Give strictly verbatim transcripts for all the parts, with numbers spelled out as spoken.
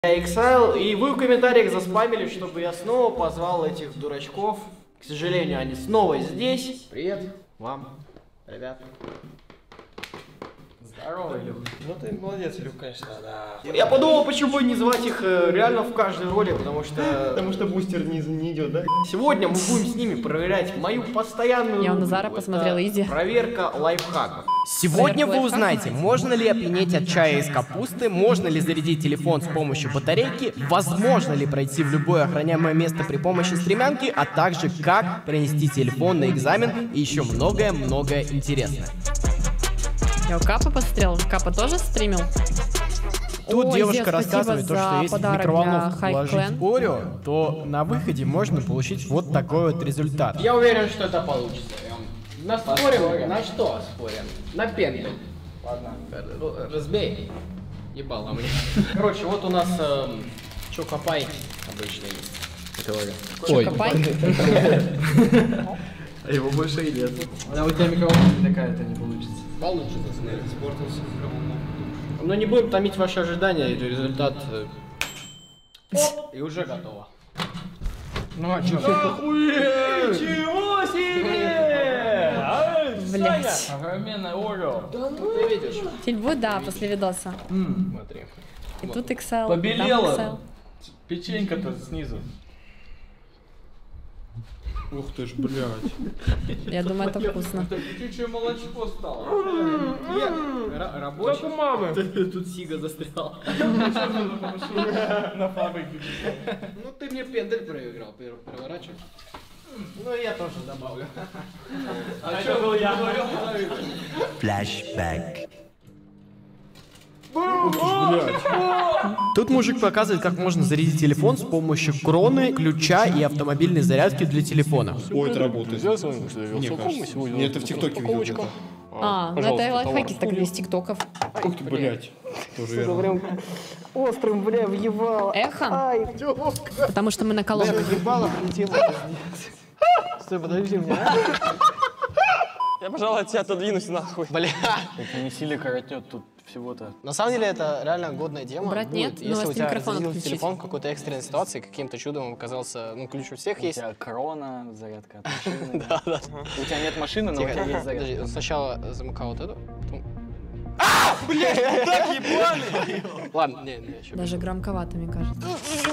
Exile, и вы в комментариях заспамили, чтобы я снова позвал этих дурачков. К сожалению, они снова здесь. Привет вам, ребят. Здорово, Илюх. Ну ты молодец, Илюх, конечно, да. Я подумал, почему бы не звать их реально в каждой роли, потому что... Потому что бустер не, не идет, да? Сегодня мы будем с ними проверять мою постоянную... Я у Назара посмотрела изи. Проверка лайфхаков. Сегодня вы узнаете, можно ли опьянеть от чая из капусты, можно ли зарядить телефон с помощью батарейки, возможно ли пройти в любое охраняемое место при помощи стремянки, а также как принести телефон на экзамен и еще многое-многое интересное. Я у Капа посмотрел. Капа тоже стримил? Тут Ой, девушка Зев, рассказывает, то, что если в микроволновку положить Clan. Орео, то на выходе можно получить вот такой вот результат. Я уверен, что это получится. На спорим? На что спорим? На пендель. Ладно. Разбей. Ебало мне. Короче, вот у нас эм, чокопай обычный есть. Чокопай? А его больше и нет. А у тебя микроволновка такая, это не получится. Получится, смотри, испортился микроволновка. Но не будем томить ваши ожидания, это результат. э, Оп, и уже готово. Ну а чё? Охуеть! Ничего себе! Блять. Огроменное Орео. Да ну ты видишь. Фильм да, после видоса. Смотри. И тут Excel. Побелело. там Печенька-то снизу. Ух ты ж, блядь. Excel. Я думаю, это вкусно. Чуть-чуть молочко стало. Рабочий? Как у мамы. Тут сига застрял. На фабрике. Ну ты мне пендель проиграл, переворачивай. Ну я тоже добавлю. А что был я? Флэшбэк. Тут мужик показывает, как можно зарядить телефон с помощью кроны, ключа и автомобильной зарядки для телефона. Ой, это работает. Мне кажется. Я это в ТикТоке видел где-то. А, ну это лайфхаки так из тиктоков. Ух ты, блядь. Тоже верно. Острым, бля, въебало. Эхо? Потому что мы на колонках. Въебало, прилетело. Стой, подожди меня. Я, пожалуй, от тебя отодвинусь нахуй. Бля. Это не сильно коротнет тут всего-то. На самом деле это реально годная тема. Брать нет, будет, но если с у тебя микрофона разрядился отключить. телефон в какой-то экстренной ситуации, каким-то чудом оказался, ну ключ у всех У есть. тебя крона, зарядка от машины. Да, да. У тебя нет машины, но у тебя есть Подожди, зарядка. сначала замыкал вот эту, потом... Блядь, так ебали! Ладно, не, не, еще. Даже громковато, мне кажется.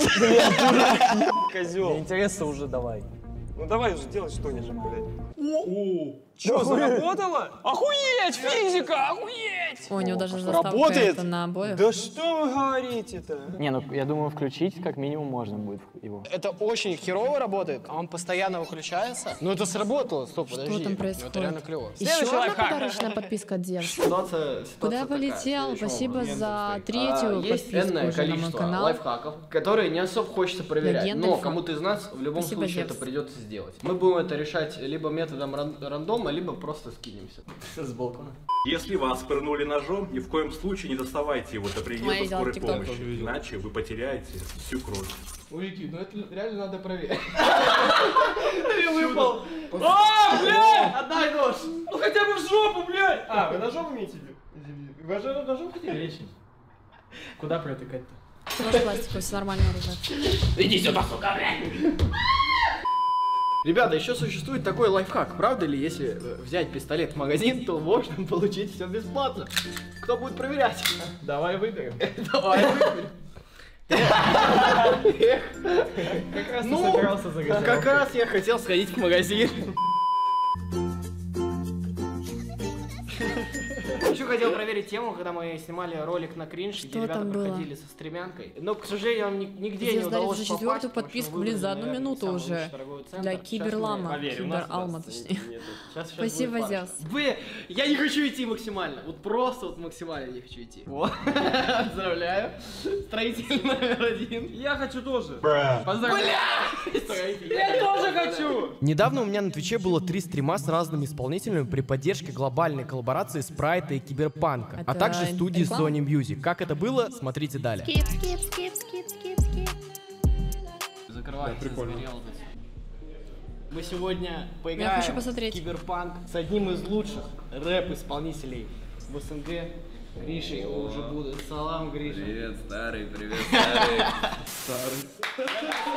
Козел. Интересно уже давай. Ну давай уже делай что-нибудь, блядь. Что, заработало? Охуеть, физика, охуеть! О, у него даже заставка Работает? это на обоях. Да что вы говорите-то? Не, ну я думаю, включить как минимум можно будет его. Это очень херово работает, а он постоянно выключается. Ну это сработало, стоп, подожди. Что там Ну, происходит? это реально клево. Еще Следующий одна лайфхак. подарочная подписка от Зевс. Ситуация, Куда полетел? Спасибо за третью Есть подписку энное уже на мой количество канал. лайфхаков, которые не особо хочется проверять, Легенда но Альфа. кому-то из нас в любом Спасибо, случае Зевс. это придется сделать. Мы будем это решать либо методом ран- рандома, либо просто скинемся. С балкона. Если вас пырнули ножом, ни в коем случае не доставайте его до Ну, я приезда видела скорой TikTok. помощи, иначе вы потеряете всю кровь. Мужики, ну это реально надо проверить. Ты выпал. А, блядь! Отдай нож! Ну хотя бы в жопу, блядь! А, вы ножом имеете в виду? Вы же ножом хотели лечить? Куда протыкать-то? Нож пластиковый, все нормально уже. Иди сюда, сука, блядь! Ребята, еще существует такой лайфхак. Правда ли, если э, взять пистолет в магазин, то можно получить все бесплатно? Кто будет проверять? Давай выберем. Давай выберем. Как раз ты Ну, собирался загадать. как раз я хотел сходить в магазин. Еще хотел проверить тему, когда мы снимали ролик на кринж, где Что ребята там было? проходили со стремянкой. Но, к сожалению, нам ни- нигде не Зевс дарит удалось за попасть, четвертую потому что подписку, мы блин, выбрали, за одну наверное, минуту самый уже. лучший торговый центр. Для Сейчас мы- киберлама. Поверь, у нас Кибералма, просто точнее. нету. Сейчас- сейчас Спасибо, будет Зевс. парочка. Вы, я не хочу идти максимально. Вот просто вот максимально не хочу идти. Вот. Поздравляю. Строитель номер один. Я хочу тоже. Поздравляю. Я тоже хочу! Недавно у меня на Твиче было три стрима с разными исполнителями при поддержке глобальной коллаборации Спрайта и Киберпанка, а Это также студии реклама? Sony Music. Как это было, смотрите далее. Скип, скип, скип, скип, скип, скип. Закрывай. Да, прикольно. загорел здесь. Мы сегодня Я поиграем хочу посмотреть. в Киберпанк с одним из лучших рэп-исполнителей в СНГ. Гриша, его уже будут. Салам, Гриша. Привет, старый, привет, старый. Старый.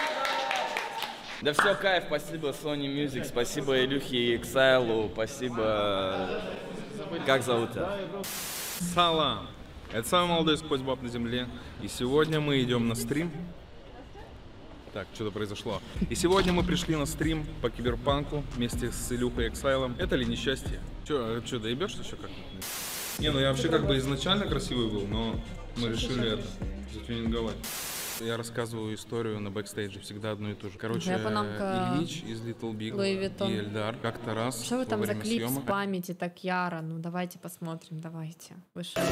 Да все, кайф, спасибо Sony Music, спасибо Илюхе и Exile, спасибо... Как зовут тебя? Салам. Это самый молодой сквозь-баб на земле. И сегодня мы идем на стрим. Так, что-то произошло. И сегодня мы пришли на стрим по киберпанку вместе с Илюхой и Exile. Это ли несчастье? Че, что, доебешься еще как-нибудь? Не, ну я вообще как бы изначально красивый был, но мы решили это затюнинговать. Я рассказываю историю на бэкстейдже, всегда одну и ту же. Короче, Ильич из Little Big и Эльдар как-то раз что вы там за клип съемок... спамите так яро? Ну давайте посмотрим, давайте. Вы что?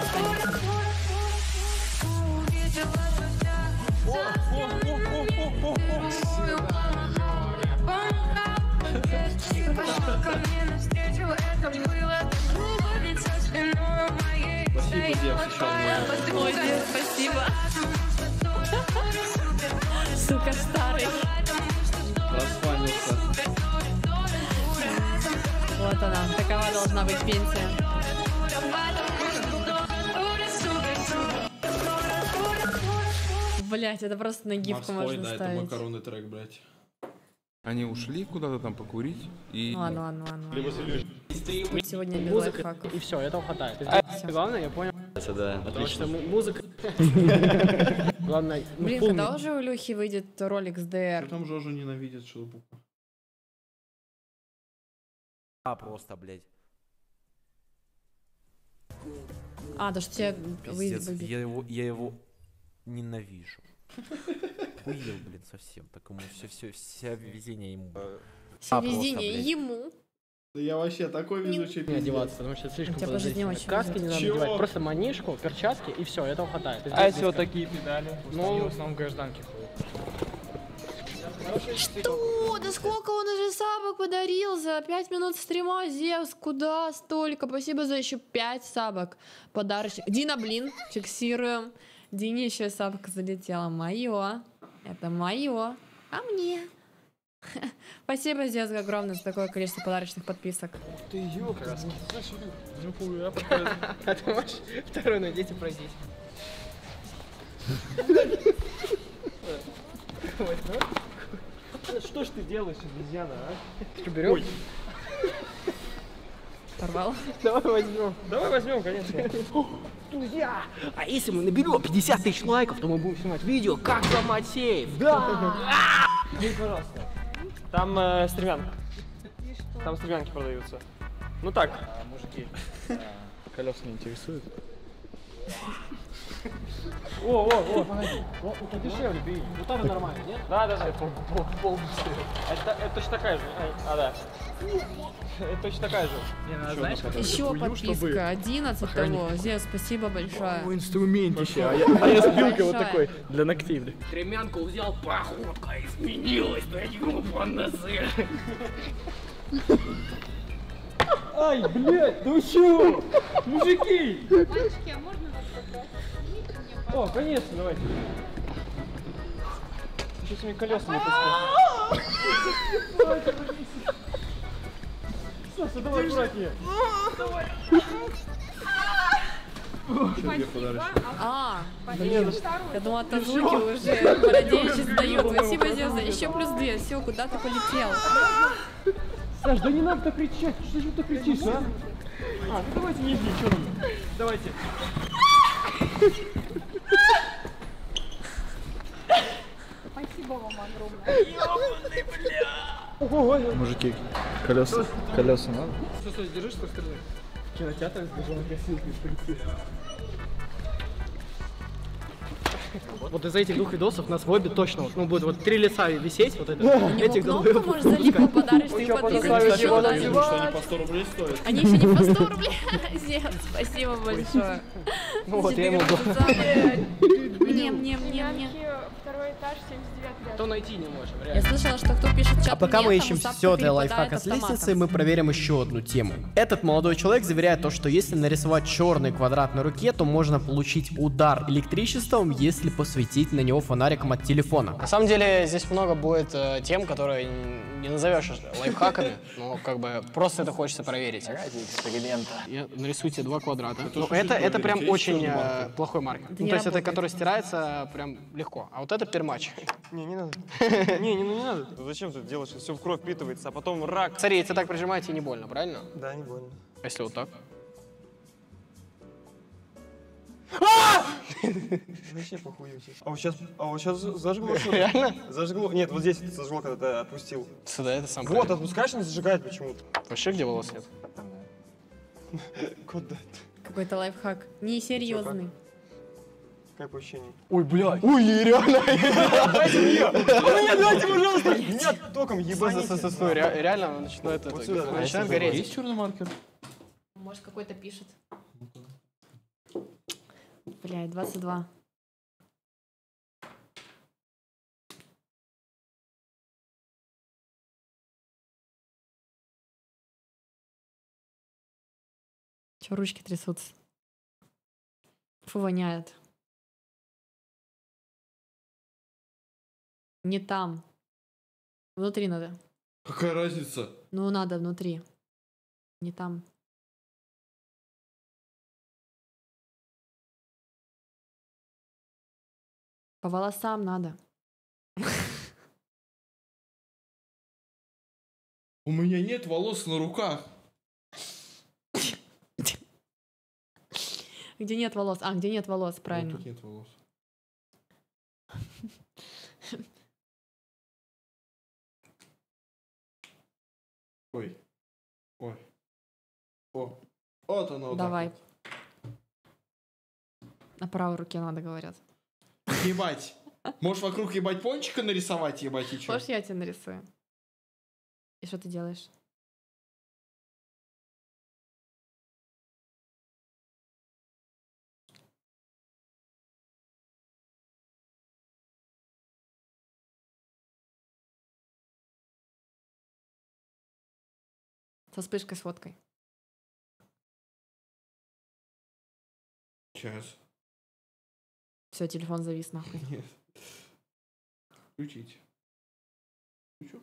Спасибо, Дев, Молодец, спасибо. Сука, старый. Расфанился. Вот она, такова должна быть пенсия. Блять, это просто на гифку можно да, ставить. это макаронный трек, блять. Они ушли куда-то там покурить и... Ну, ладно, ладно, ладно. Либо сегодня без музыка, лайфхаков. и все, этого хватает. А, главное, я понял. Да, потому что музыка... Главное, ну, блин, когда уже у Илюхи выйдет ролик с ДР? Там Жожу ненавидит шелупуку. А, просто, блядь. А, да что тебе выйдет Пиздец, я его, я его ненавижу. Хуел, блин, совсем. Так ему все, все, вся везение ему. Все везение ему. Да я вообще такой везучий не одеваться, потому что это слишком подозрительно. Очень каски не надо Чего? одевать, просто манишку, перчатки и все, этого хватает. А если вот такие педали? Ну, в основном гражданки ходят. Что? Да сколько он уже сабок подарил за пять минут стрима, Зевс? Куда столько? Спасибо за еще пять сабок. Подарочек. Дина, блин, фиксируем. Дине еще сабка залетела. Мое. Это мое. А мне? Спасибо, Зевс, огромное за такое количество подарочных подписок. Ты ёпта. А ты можешь второй надеть и пройтись? Что ж ты делаешь, обезьяна, а? Что, берем? Ой. Порвал? Давай возьмем. Давай возьмем, конечно. Друзья, а если мы наберем пятьдесят тысяч лайков, то мы будем снимать видео, как взломать сейф. Да! День, пожалуйста. Там э, стремянка. Там стремянки продаются. Ну так. А, мужики, а, колеса не интересуют. О, о, о. Вот подешевле бери. Вот так нормально, нет? Да, да, да. Это, это точно такая же. А, да. Это точно такая же. Еще подписка. одиннадцать того. Зевс, спасибо большое. О, инструментище. А я, а я спилка вот такой. Для ногтей. Стремянку взял, походка изменилась. Да ему понасы. Ай, блядь, ну чё? Мужики! Мальчики, а можно вас попросить? О, конечно, давайте. Еще с моими колесами таскать. Саша, давай аккуратнее. Давай. А, блин, я думала, от звуки уже пародеи сдают. Спасибо, Зевс, еще плюс две. Все, куда ты полетел? Саш, да не надо так кричать, что же ты кричишь, а? А, ну давайте не иди, что там? Давайте. Спасибо вам огромное. Ёбаный, бля! Мужики, колеса, колеса надо? Что, что, держишь, что скажи? Кинотеатр сбежал на косилке из полицейских. Вот из этих двух видосов нас в обе точно вот, ну, будет вот три лица висеть, вот это. Этих кнопку можешь залить по подарочных подпискам. Что они по сто рублей стоят? Они еще не по сто рублей. Зевс, спасибо большое. Ну вот, я ему нем, нем, нем, нем. Второй этаж, семьдесят девятый ряд. То найти не можем, Я реально. слышала, что кто пишет чат А пока мы мне, ищем тому все сапка для лайфхака перепадает с лестницей, автоматом. мы проверим еще одну тему. Этот молодой человек заверяет то, что если нарисовать черный квадрат на руке, то можно получить удар электричеством, если посветить на него фонариком от телефона. На самом деле здесь много будет э, тем, которые не назовешь лайфхаками, но как бы просто это хочется проверить. Эксперимент. Нарисуйте два квадрата. Ну, это, это прям очень э, плохой маркер. Ну, не то есть это, работает. который стирается прям легко. А вот это пермач. Не, не надо. Не, не, ну не надо. Зачем ты делаешь? Все в кровь впитывается, а потом рак. Смотри, если так прижимаете, не больно, правильно? Да, не больно. А если вот так? Вообще похуй. А вот сейчас, а вот сейчас зажгло. Реально? Зажгло. Нет, вот здесь зажгло, когда ты отпустил. Сюда это сам. Вот, отпускаешь, не зажигает почему-то. Вообще где волос нет? Куда? Какой-то лайфхак. Несерьезный. Как по ощущениям? Ой, блядь. Ой, реально. Дайте мне. Меня дайте, пожалуйста. Меня током ебаните. Стой, стой, ре- реально начинает это, Вот сюда, начинает да, гореть. Есть черный маркер? Может, какой-то пишет. Блядь, двадцать два. Чё, ручки трясутся? Фу, воняет. Не там. Внутри надо. Какая разница? Ну, надо внутри. Не там. По волосам надо. У меня нет волос на руках. Где нет волос? А, где нет волос, Вот правильно. тут нет волос. Ой. Ой. О. Вот оно. вот так Давай. вот. На правой руке надо, говорят. Ебать. Можешь вокруг ебать пончика нарисовать, ебать, и чё? Хочешь, я тебе нарисую? И что ты делаешь? Со вспышкой, с фоткой. Сейчас. Все, телефон завис нахуй. Нет. Включить. Включу.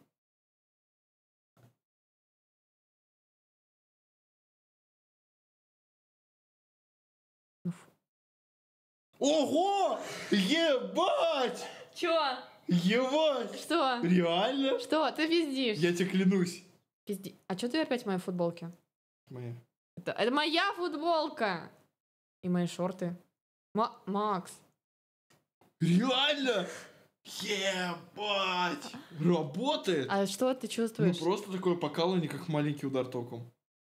Ого! Ебать! Чё? Ебать! Что? Реально? Что? Ты пиздишь? Я тебе клянусь. Пизди... А чё ты опять в моей футболке? Моя. Это, это моя футболка! И мои шорты. Ма- Макс. Реально? Ебать! Работает? А что ты Ну чувствуешь? просто такое покалывание, как маленький удар током.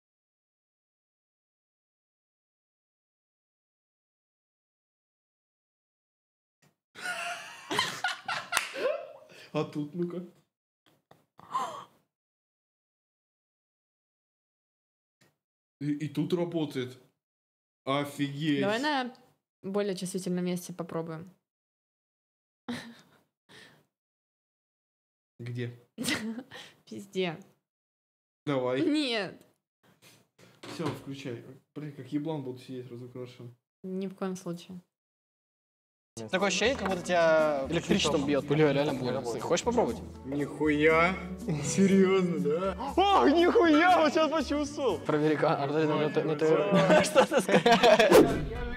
А тут ну-ка. И, и тут работает. Офигеть. Давай на более чувствительном месте попробуем. Где? Пизде. Давай. Нет, Все, включай. Блин, как еблан буду сидеть разукрашен. ни в коем случае. Такое ощущение, как будто тебя электричеством бьет. Бля, реально больно. Хочешь попробовать? Нихуя. Серьезно, да? Ох, нихуя, вот сейчас почувствовал. Проверь, а, ну ты, ну ты... Что ты сказал?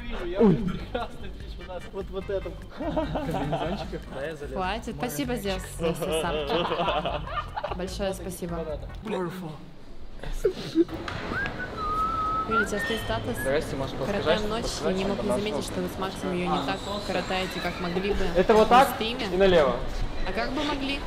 Вот, вот это. Комбинезончиков, да, я залез. Хватит. Спасибо, Зевс, за все сапки. Большое спасибо. Видите, остается статус. Здрасте, Маш, Коротаем ночь и не мог не заметить, что вы с Максом ее не так коротаете, как могли бы. Это вот на так стриме. и налево. А как бы могли?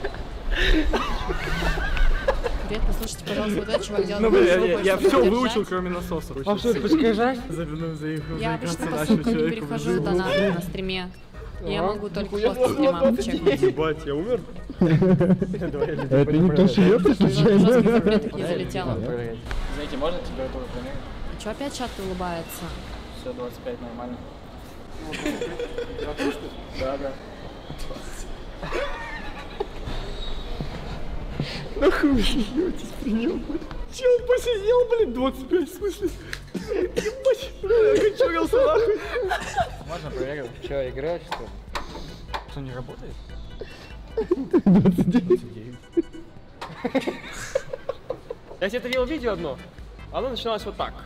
Привет, послушайте, пожалуйста, вот этот чувак делает Ну, блин, звук, я, я чтобы все поддержать. выучил, кроме насоса. А что, подскажешь? Забину за их Я обычно по ссылкам не перехожу в донаты на стриме. Я могу только после стрима чекнуть. Ебать, я умер? Это никто шьет, случайно? Жесткий запрет не залетело. Знаете, можно температуру померить? А чё опять чат улыбается? Все, двадцать пять, нормально. Да, да. Нахуй вы смеетесь, принял, блин. Чел посидел, блин, двадцать пять, в смысле? Ебать, я окочурился, нахуй. Можно проверил? Че, играешь, что ли? Что, не работает? двадцать девять. Я тебе видел видео одно. Оно начиналось вот так.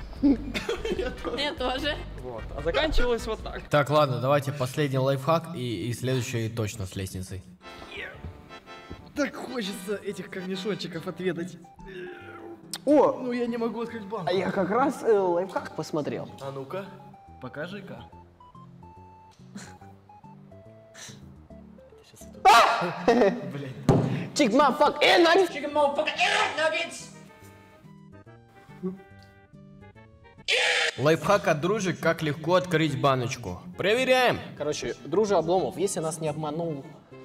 Я тоже. Вот. А заканчивалось вот так. Так, ладно, давайте последний лайфхак и, и следующий точно с лестницей. Так хочется этих корнишончиков отведать. О! Ну я не могу открыть банку. А я как раз э, лайфхак посмотрел. А ну-ка, покажи-ка. Блин. Chicken motherfucker and nuggets. Chicken motherfucker and nuggets. Лайфхак от дружек, как легко открыть баночку. Проверяем. Короче, дружа Обломов, если нас не обманул.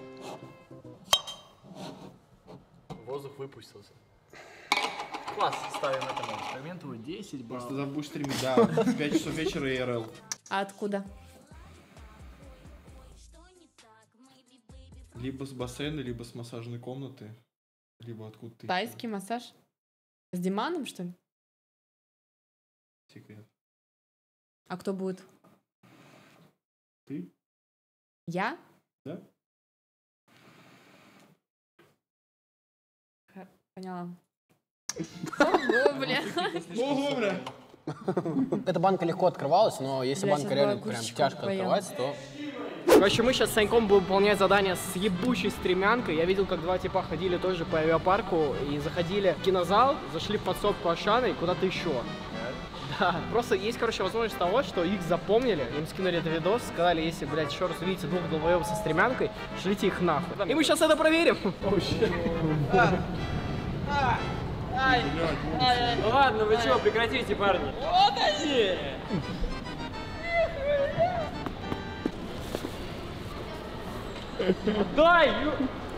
Воздух выпустился. Класс, ставим этому эксперименту десять баллов. Просто забудь стримить, да. В пять часов вечера и эр эл. А откуда? Либо с бассейна, либо с массажной комнаты. Либо откуда ты. Тайский массаж? С Диманом, что ли? Секрет. А кто будет? Ты? Я? Да? Х- Поняла. Ого, бля. Ого, бля. Эта банка легко открывалась, но если Бля, банка сейчас реально бы прям кусочек тяжко поела. открывается, то... Короче, мы сейчас с Саньком будем выполнять задание с ебучей стремянкой. Я видел, как два типа ходили тоже по авиапарку и заходили в кинозал, зашли в подсобку Ашана и куда-то еще. Да, просто есть, короче, возможность того, что их запомнили, им скинули этот видос, сказали, если, блядь, еще раз увидите двух долбоебов со стремянкой, шлите их нахуй. И мы сейчас это проверим. Ладно, вы чего, прекратите, парни. Вот они! Дай! ю-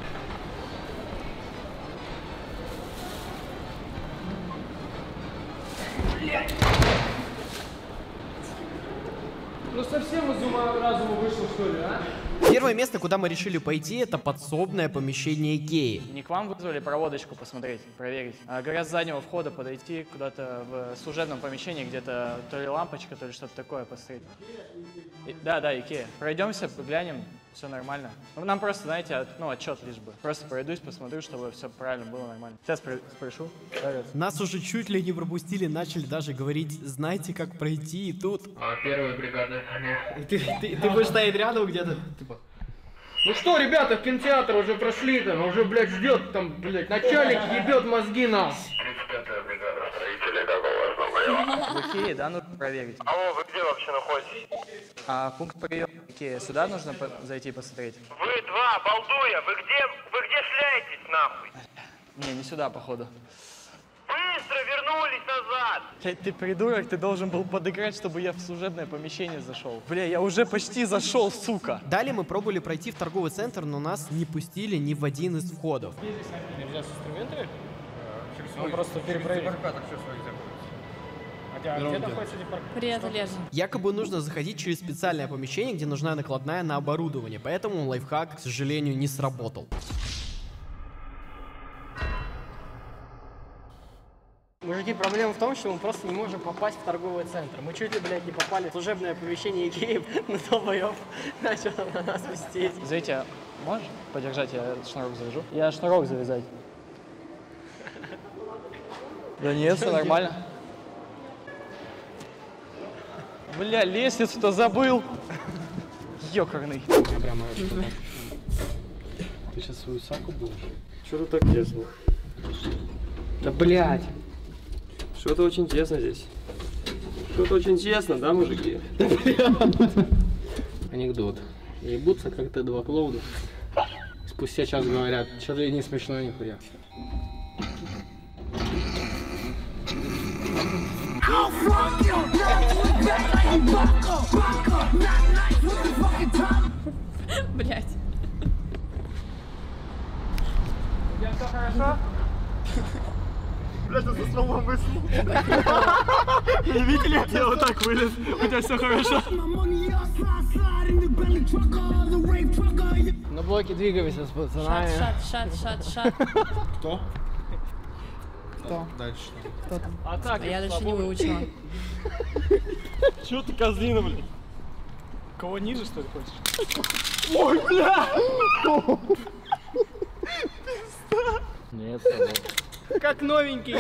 Ну совсем из ума разума вышел, что ли, а? Первое место, куда мы решили пойти, это подсобное помещение Икеи. Не к вам вызвали проводочку посмотреть, проверить, а говорят, с заднего входа подойти куда-то в служебном помещении, где-то то ли лампочка, то ли что-то такое посмотреть. И- да, да, Икея. Пройдемся, поглянем, все нормально. Ну, нам просто, знаете, от- ну, отчет лишь бы. Просто пройдусь, посмотрю, чтобы все правильно было, нормально. Сейчас про- спрошу. Нас уже чуть ли не пропустили, начали даже говорить, знаете, как пройти, и тут... А первая бригада. И ты, ты, ты будешь стоять рядом где-то, типа... Ну что, ребята, в кинотеатр уже прошли там, уже, блядь, ждет там, блядь, начальник ебет мозги нам. тридцать пятая бригада строителей, какого в Икее, да, нужно проверить. Алло, вы где вообще находитесь? А пункт приема Икея, сюда нужно по- зайти посмотреть? Вы два, балдуя, вы где, вы где шляетесь, нахуй? Не, не сюда, походу. Быстро вернулись назад! Блядь, ты придурок, ты должен был подыграть, чтобы я в служебное помещение зашел. Бля, я уже почти зашел, сука. Далее мы пробовали пройти в торговый центр, но нас не пустили ни в один из входов. Нельзя с инструментами? Мы просто перепроверим. А где находится депарк? Привет, Олежа. Якобы нужно заходить через специальное помещение, где нужна накладная на оборудование, поэтому лайфхак, к сожалению, не сработал. Мужики, проблема в том, что мы просто не можем попасть в торговый центр. Мы чуть ли, блядь, не попали в служебное помещение Икеи, но долбоёб начал на нас пустить. Извините, а можешь подержать, я шнурок завяжу? Я шнурок завязать. Да нет, все нормально. Бля, лестницу-то забыл. Ёкарный. Прямо Ты сейчас свою саку будешь? Что ты так тесно? Да, блядь. Что-то очень тесно здесь. Что-то очень тесно, да, мужики? Анекдот. Ебутся как-то два клоуна. Спустя час говорят, что-то не смешно нихуя. Блять. У тебя все хорошо? Блядь, это за словом мысли. Видели? Я вот так вылез. У тебя все хорошо. На блоке двигаемся с пацанами. Шат, шат, шат, шат. Кто? Кто? Дальше. Кто там? А так, А я дальше не выучила. Чё ты козлина, блин? Кого ниже, что ли, хочешь? Ой, бля! Нет, Как новенький.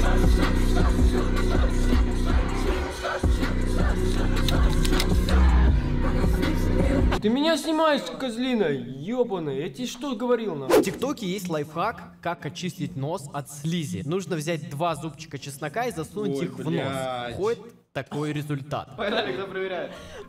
Ты меня снимаешь, козлина, ёбаная, я тебе что говорил, на? В ТикТоке есть лайфхак, как очистить нос от слизи. Нужно взять два зубчика чеснока и засунуть Ой, их в блядь. нос. Входит такой результат. Погнали, кто проверяет.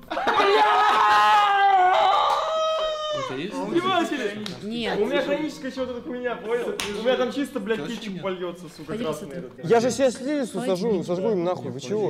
Внимательно! Нет. У меня хроническая чего-то хуйня, понял? У меня там чисто, блядь, кетчуп польется, сука, Пойди красный. посмотри. Я же себе слизу сожгу, сожгу им нахуй, вы чего?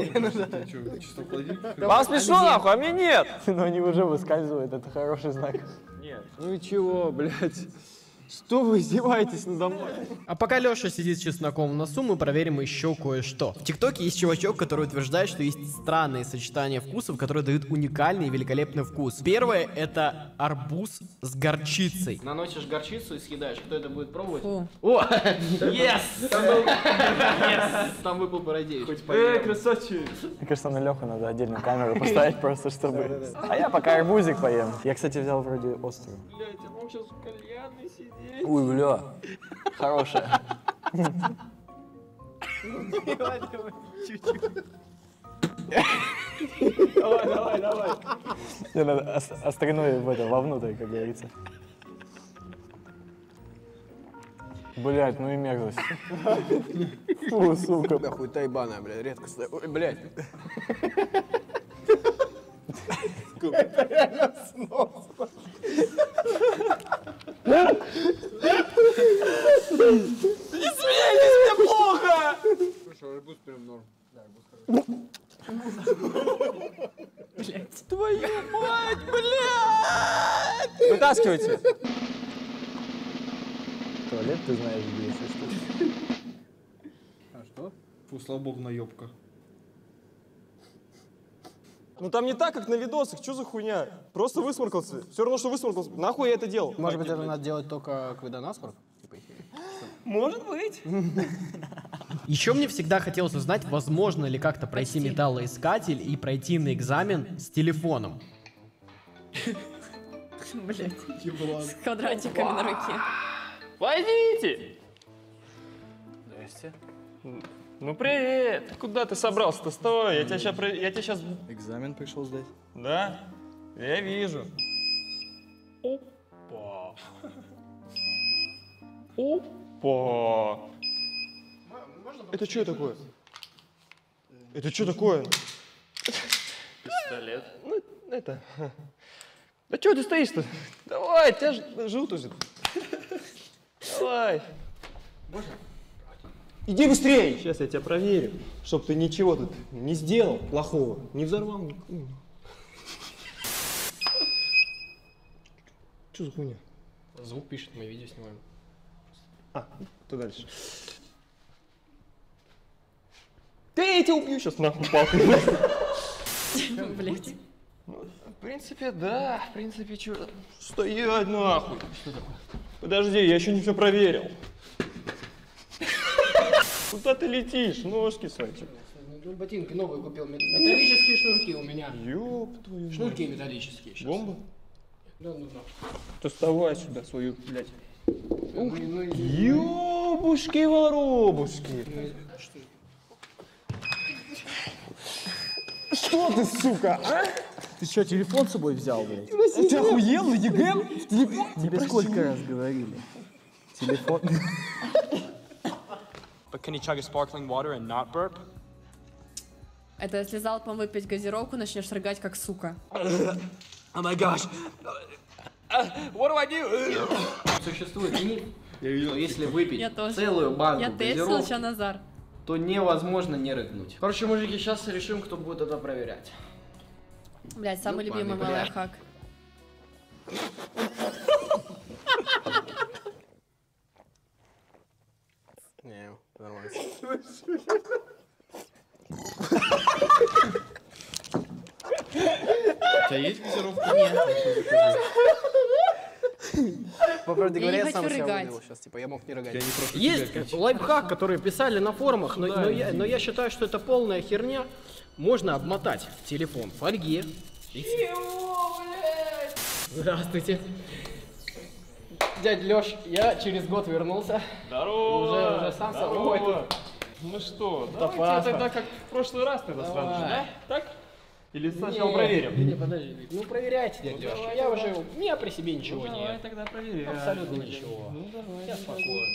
Вам смешно нахуй, а мне нет! Но они уже выскальзывают, это хороший знак. Нет. Ну и чего, блядь? Что вы издеваетесь надо мной? А пока Леша сидит с чесноком в носу, мы проверим еще кое-что. В ТикТоке есть чувачок, который утверждает, что есть странные сочетания вкусов, которые дают уникальный и великолепный вкус. Первое — это арбуз с горчицей. Наносишь горчицу и съедаешь. Кто это будет пробовать? Фу. О! Yes! Там был... Yes! Там выпал Бородеевич. Эй, красавчик! Мне кажется, на Леху надо отдельную камеру поставить просто, чтобы... А я пока арбузик поем. Я, кстати, взял вроде острый. Блядь, а вам сейчас в кальянной сидеть? Ой, бля. Хорошая. Давай, давай, давай. Мне надо остриной в это, вовнутрь, как говорится. Блять, ну и мерзость. Фу, сука. Нахуй тайбана, блядь, редко стою. Ой, блядь. Это реально сносно. Не смейтесь, мне плохо! Слушай, арбуз прям норм. Да, арбуз Блять. Твою мать, блядь! Вытаскивайте. Туалет ты знаешь, где, если что. А что? Фу, слава богу, наебка. Ну там не так, как на видосах, что за хуйня? Просто высморкался. Все равно, что высморкался. Нахуй я это делал? Может быть, это надо делать только когда насморк? Может быть. Еще мне всегда хотелось узнать, возможно ли как-то пройти металлоискатель и пройти на экзамен с телефоном. Блять. С квадратиками на руке. Войдите! Здрасте. Ну привет! Куда ты собрался-то? Стой, я тебя сейчас... Я тебя сейчас... Экзамен пришел сдать. Да? Я вижу. Опа. Опа. Это что такое? Это что такое? Пистолет. Ну, это... Да что ты стоишь-то? Давай, тебя же жут уже. Давай. Иди быстрее! Сейчас я тебя проверю, чтоб ты ничего тут не сделал плохого, не взорвал никого. Что за хуйня? Звук пишет, мы видео снимаем. А, то дальше. Да я тебя убью сейчас нахуй палкой. Блять. В принципе, да, в принципе, что? Стоять нахуй. Что такое? Подожди, я еще не все проверил. Куда ты летишь? Ножки свои. Ну, ботинки новые купил. Металлические шнурки у меня. Ёб твою. Шнурки металлические. Сейчас. Бомба? Да, ну да. Доставай сюда свою, блядь. Ух, ну, ёбушки-воробушки. Что ты, сука, а? Ты что, телефон с собой взял, блядь? Ты охуел, на ЕГЭ? Телефон? Тебе сколько раз говорили? Телефон. But can you chug a sparkling water and not burp? Это если залпом выпить газировку, начнешь рыгать как сука. Oh my gosh. What do I do? Существует миф, что если выпить Я тоже. целую банку Я тестила газировки, сейчас Назар. то невозможно не рыгнуть. Короче, мужики, сейчас решим, кто будет это проверять. Блять, самый Ёбаный, любимый мой бля. лайфхак. Не, нормально. тебя есть газировка? Нет. По правде Я не говоря, я хочу сам себя рыгать. вылил сейчас, типа, я мог не рыгать. Есть лайфхак, который писали на форумах, но, но, я, но я считаю, что это полная херня. Можно обмотать телефон в фольге. Чего, блядь? Здравствуйте. Дядя Лёш, я через год вернулся. Здорово! Уже, уже сам сам. Ой, тут. Ну что, Это давайте паспорт. тогда как в прошлый раз тогда сразу же, Давай. да? Так? Или сначала Не, проверим? Не, подожди. Ну проверяйте, дядя Лёш. давай, Я давай. уже, у меня при себе ничего Ну, нет. давай тогда проверяем. Абсолютно ничего. Ну давай. Я давай. спокоен.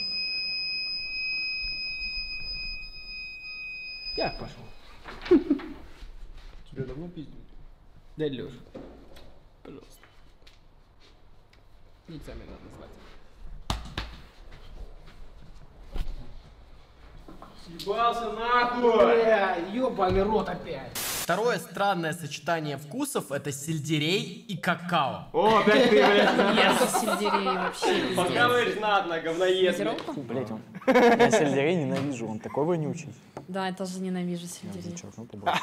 Я пошел. Тебя давно пиздят? Дядя Лёш, пожалуйста. Экзамен надо сдать. Съебался нахуй! Бля, ёбаный рот опять. Второе странное сочетание вкусов — это сельдерей и какао. О, опять ты, блядь. Нет, сельдерей вообще. Пока вы знатно, говноед. Газировка? Фу, блядь, он. Я сельдерей ненавижу, он такой вонючий. Да, я тоже ненавижу сельдерей. Зачеркну побольше.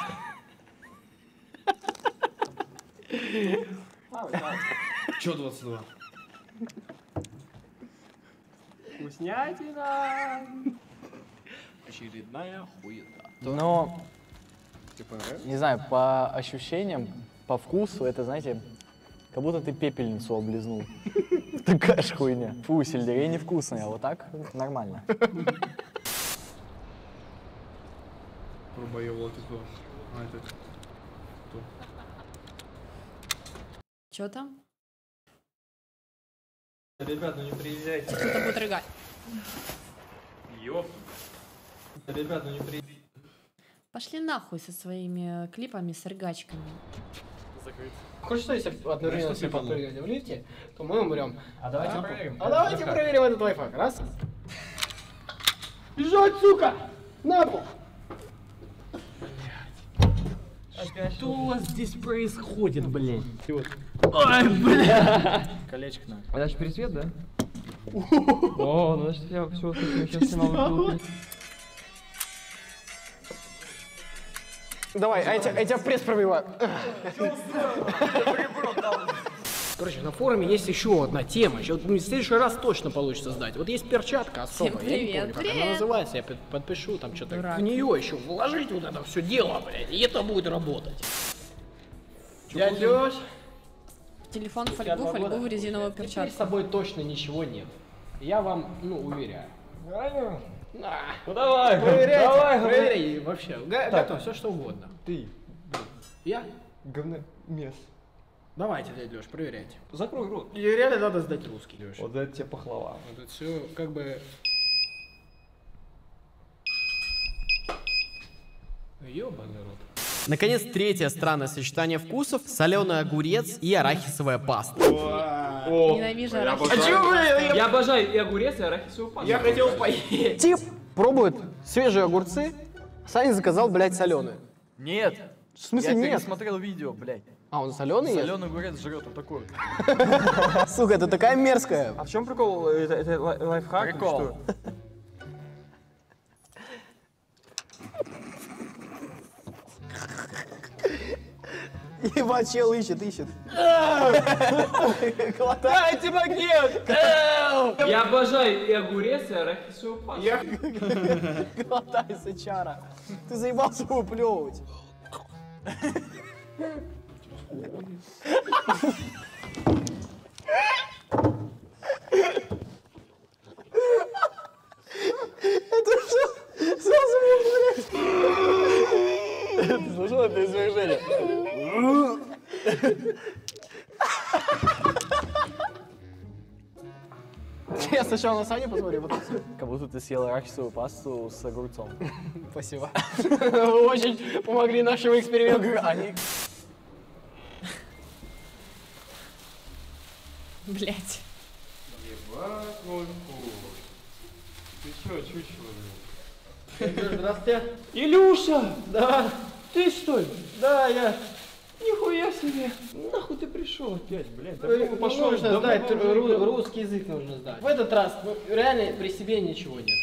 Чё двадцать два? Вкуснятина! Очередная хуета. Но, не знаю, по ощущениям, по вкусу, это, знаете, как будто ты пепельницу облизнул. Такая ж хуйня. Фу, сельдерей невкусный, а вот так нормально. Рубоёвла ты кто? А, это кто? Чё там? Ребят, ну не приезжайте. Кто-то будет рыгать. Ёп. Ребят, ну не приезжайте. Пошли нахуй со своими клипами с рыгачками. Закрыть. Хочешь, что если одновременно все Конечно, подпрыгнем в лифте, то мы умрем. А давайте проверим. А давайте проверим этот лайфхак. Раз. Бежать, сука! На пол! Что у вас здесь происходит, блядь? Ой, бля! Колечко надо. А дальше пересвет, да? О, ну значит я все сейчас снимал. Давай, а я тебя- я тебя в пресс пробиваю. Короче, на форуме есть еще одна тема. Еще, ну, в следующий раз точно получится сдать. Вот есть перчатка особая. Всем Я не привет, помню, как она привет. называется. Я под- подпишу там что-то. Дурак. В нее еще вложить вот это все дело, блядь. И это будет работать. Дядя Лёш, Телефон, спустя фольгу, два фольгу, года резиновую теперь перчатку. с собой точно ничего нет. Я вам, ну, уверяю. Реально? На. Ну давай, Проверяйте, давай, проверяй вообще. Га- Так. Готов, все что угодно. Ты, Я? говномес. Давайте, дядя Лёш, проверяйте. Закрой рот. Ее реально надо сдать русский, Лёш. Вот за это тебе похвала. Вот это все как бы... Ёбаный рот. Наконец, третье странное сочетание вкусов — соленый огурец и арахисовая паста. Ненавижу арахис. А чё вы? Я обожаю и огурец, и арахисовую пасту. Я хотел поесть. Тип пробует свежие огурцы, Саня заказал, блядь, соленые. Нет. В смысле Я нет? пересмотрел видео, блядь. А, он соленый ест? Соленый огурец жрет, вот такой. Сука, это такая мерзкая. А в чем прикол? Это, это лай- лайфхак? Прикол. Что? Ебать, чел ищет, ищет. Дайте багет! Я обожаю и огурец, и арахисовую пасту. Глотай, сычара. Ты заебался выплевывать. Это что за звук, блядь? Ты слышал это извержение? Я сначала на Саню посмотрю, потом всё. Как будто ты съел арахисовую пасту с огурцом. Спасибо. Вы очень помогли нашему эксперименту. Они... Блять. Ебать, мой хуй. Ты чё, чучело, блин? Здравствуйте. Илюша! Да. Ты что ли? Да, я. Нихуя себе! Нахуй ты пришел опять, блядь? Э, Давно бы пошел. нужно давно сдать, бы уже ру- был. русский язык нужно сдать. В этот раз ну, реально при себе ничего нет.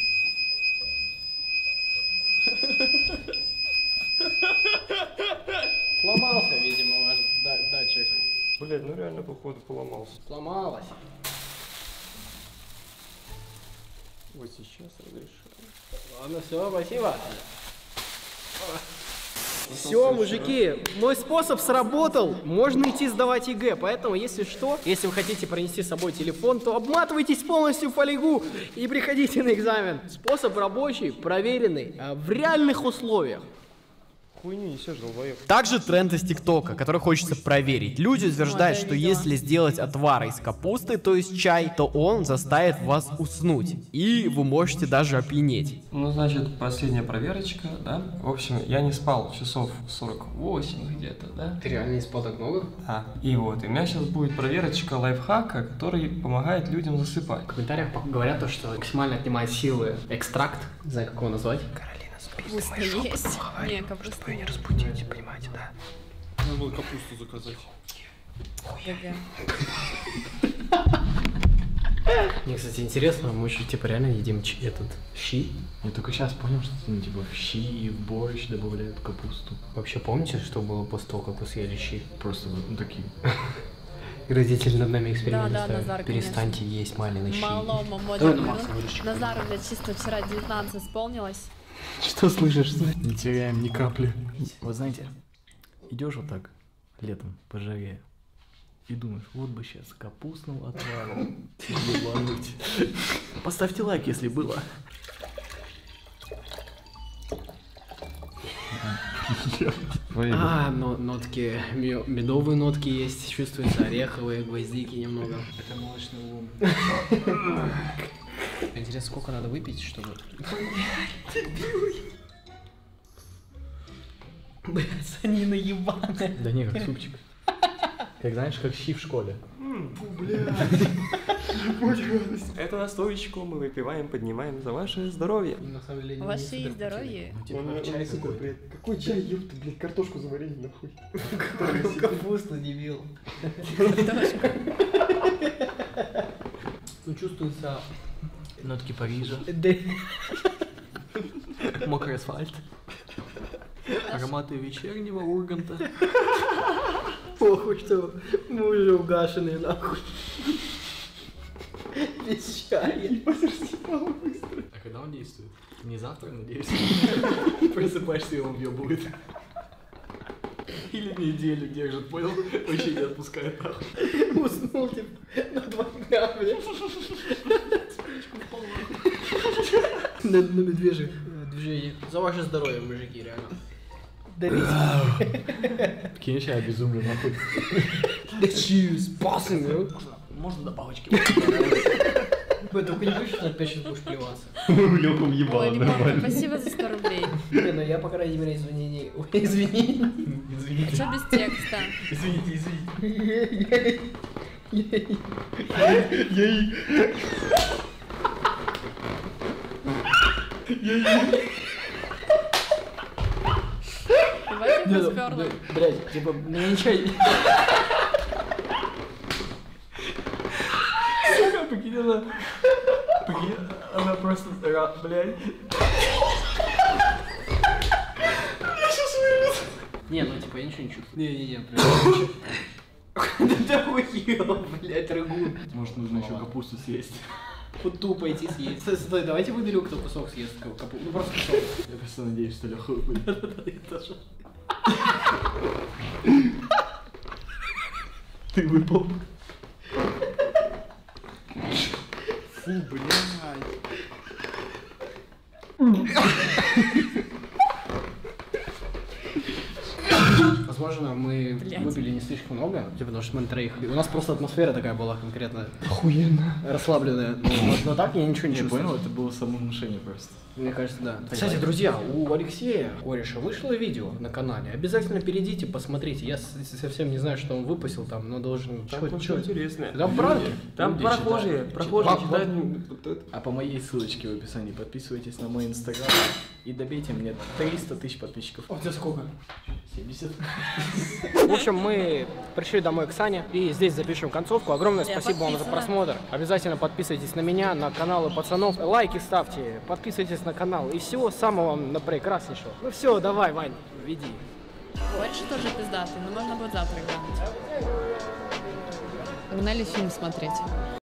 Сломался, видимо, ваш Да, датчик. Блядь, ну реально, походу, поломался. Сломалась. Вот сейчас разрешаю. Ладно, все, спасибо. Все, мужики, мой способ сработал. Можно идти сдавать ЕГЭ, поэтому, если что, если вы хотите принести с собой телефон, то обматывайтесь полностью в фольгу и приходите на экзамен. Способ рабочий, проверенный, в реальных условиях. Хуйню несешь, долбоёб. Также тренд из ТикТока, который хочется проверить. Люди утверждают, что если сделать отвар из капусты, то есть чай, то он заставит вас уснуть. И вы можете даже опьянеть. Ну, значит, последняя проверочка, да? В общем, я не спал часов сорок восемь где-то, да? Ты реально не спал так много? Да. И вот, и у меня сейчас будет проверочка лайфхака, который помогает людям засыпать. В комментариях говорят то, что максимально отнимает силы экстракт. Не знаю, как его назвать. Капуста есть? Не, капуста нет. Разбудите, понимаете, да? Надо было капусту заказать. Мне, кстати, интересно, мы же типа реально едим этот щи. Я только сейчас понял, что ну, типа в щи и в борщ добавляют капусту. Вообще помните, что было после того, как вы съели щи? Просто ну, такие. И родители над нами эксперимент Да, да, ставят. Назар, Перестаньте конечно. есть малиной щи. Малому Давай на модулю. Макса вырежем. Назару, блядь, чисто вчера девятнадцать исполнилось. Что слышишь? Не теряем ни капли. Вот знаете, идешь вот так летом по жаре и думаешь, вот бы сейчас капустного отвара ебануть. Поставьте лайк, если было. А, но нотки, мё- медовые нотки есть, чувствуется, ореховые, гвоздики немного. Это молочный лун. Интересно, сколько надо выпить, чтобы... Блядь, санина ебаная. Да не, как супчик. Как знаешь, как щи в школе. Эту настоечку мы выпиваем, поднимаем за ваше здоровье. На самом деле, не Ваше супер здоровье. Типа чай какой-то. Какой чай, ёпта, блядь, картошку заварили нахуй. Капусту дебил. Ну, чувствуется... Нотки Парижа. Мокрый асфальт. Ароматы вечернего Урганта. Похуй, что мы уже угашенные, нахуй. Без чая. А когда он действует? Не завтра, надеюсь. Просыпаешься, и он въебывает. Или неделю держит, понял? Вообще не отпускает нахуй. Уснул, типа, на два дня, блядь. На, на медвежьих э, движениях. За ваше здоровье, мужики, реально. Дарите. Прикинь, я обезумлю нахуй. Да чиз, пасами. Можно добавочки? Бля, только не будешь, что опять сейчас будешь плеваться. Лёхом ебал, Ой, ребята, спасибо за сто рублей. Не, ну я, по крайней мере, извини. Ой, извини. Извините. Что без текста? Извините, извините. Ей. Давайте поспёрло. Блядь, типа, мне ничего... Сука, прикинь, она... Прикинь, она просто... Блядь. Я сейчас вылез. Не, ну типа, я ничего не чувствую. Не-не-не, прям... Да охуел, блядь, рыгун. Может, нужно еще капусту съесть. Футу пойти съесть. Стой, стой, давайте выберем, кто кусок съест. Капу... Ну просто кусок. Я просто надеюсь, что Леха выпадет. Я тоже. Ты выпал. Фу, блядь. Возможно, мы Блядь. выпили не слишком много, типа, потому что мы на троих. И у нас просто атмосфера такая была конкретно Охуенно. расслабленная. Но, но так я ничего не Я чувствую. понял, это было самовнушение просто. Мне кажется, да. Кстати, друзья, у Алексея Кореша вышло видео на канале. Обязательно перейдите, посмотрите. Я с- совсем не знаю, что он выпустил там, но должен... Там Чё- кое-что чё- интересное. Там пранки. Там Люди прохожие, читают. прохожие Вам- читают. А по моей ссылочке в описании подписывайтесь на мой инстаграм и добейте мне триста тысяч подписчиков. А у тебя сколько? семьдесят. В общем, мы пришли домой к Сане и здесь запишем концовку. Огромное Я спасибо вам за подписана. просмотр. Обязательно подписывайтесь на меня, на каналы пацанов. Лайки ставьте, подписывайтесь на канал. И всего самого вам на прекраснейшего. Ну все, давай, Вань, веди. Хочешь тоже пиздатый? Ну можно будет завтра глянуть. Погнали фильм смотреть.